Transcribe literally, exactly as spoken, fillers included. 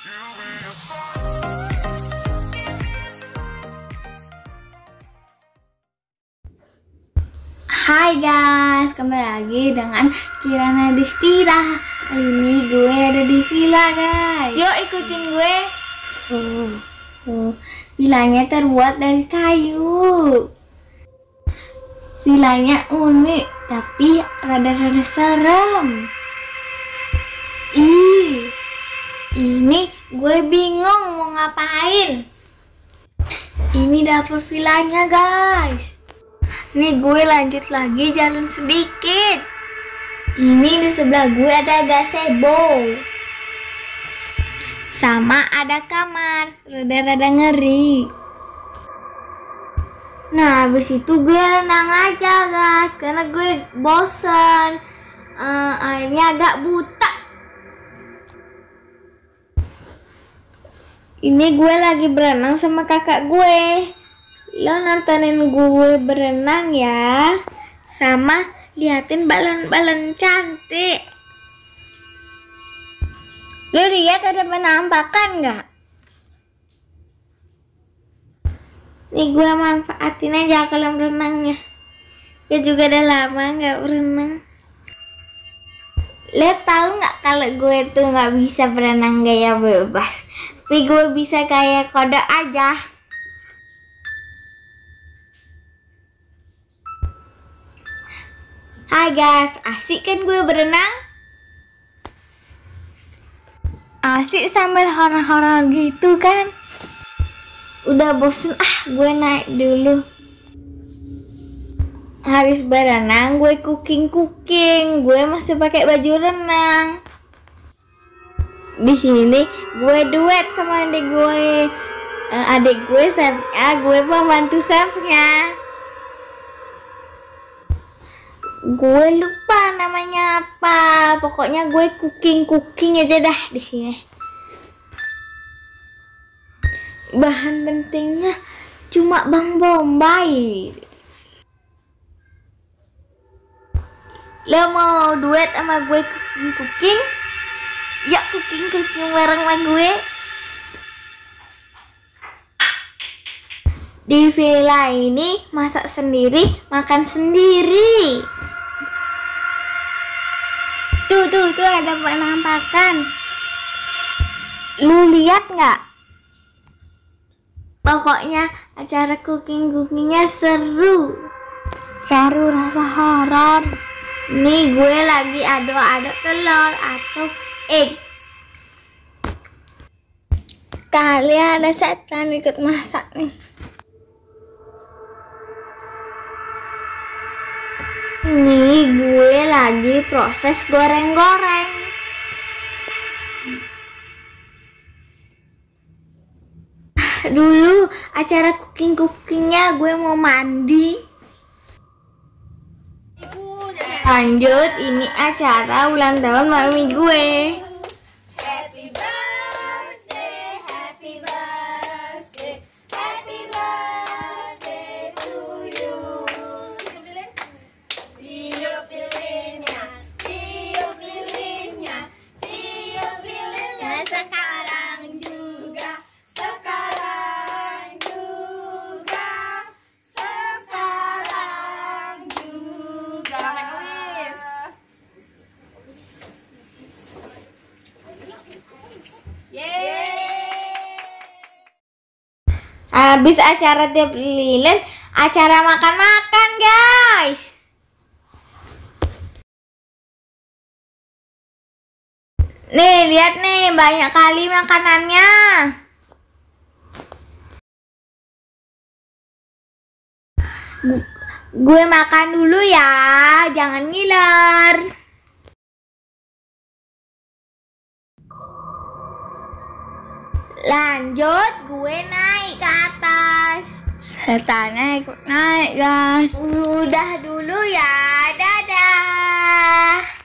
Hai guys, kembali lagi dengan Kirana Distira. Kali ini gue ada di villa guys. Yuk ikutin gue. Tuh, tuh, villanya terbuat dari kayu. Villanya unik tapi rada-rada serem. Ih, ini gue bingung mau ngapain. Ini dapur villanya guys. Nih gue lanjut lagi jalan sedikit. Ini di sebelah gue ada gazebo. Sama ada kamar, rada-rada ngeri. Nah habis itu gue renang aja guys, karena gue bosen. uh, Airnya agak buta. Ini gue lagi berenang sama kakak gue. Lo nontonin gue berenang ya, sama liatin balon-balon cantik. Lo lihat ada penampakan nggak? Nih gue manfaatin aja kolam renangnya. Gue juga udah lama nggak berenang. Lo tahu nggak kalau gue tuh nggak bisa berenang gaya bebas, tapi gue bisa kayak kode aja. Hai guys, asik kan gue berenang? Asik sambil horor-horor gitu kan? Udah bosen ah, gue naik dulu. Habis berenang gue cooking-cooking. Gue masih pakai baju renang. Di sini gue duet sama adik gue. Adik gue chefnya, gue pembantu chefnya. Gue lupa namanya apa. Pokoknya gue cooking-cooking aja dah di sini. Bahan pentingnya cuma bawang bombay. Lo mau duet sama gue cooking-cooking? Ya cooking-cooking bareng sama gue. Di villa ini masak sendiri, makan sendiri. Tuh, tuh, tuh ada penampakan. Lu lihat nggak? Pokoknya acara cooking-cookingnya seru. Seru rasa horor. Nih gue lagi aduk-aduk telur atau egg. Kali ada setan ikut masak nih. Nih gue lagi proses goreng-goreng. Dulu acara cooking-cookingnya gue mau mandi. Lanjut, ini acara ulang tahun mami gue. Happy birthday, happy birthday, happy birthday to you. Tiup lilinnya, tiup lilinnya, tiup lilinnya. Sekarang juga, sekarang juga, sekarang juga. Habis acara tiup lilin, acara makan-makan guys. Nih lihat nih, banyak kali makanannya. Gue makan dulu ya, jangan ngiler. Lanjut, gue naik ke atas. Setannya ikut naik guys. Udah dulu ya, dadah.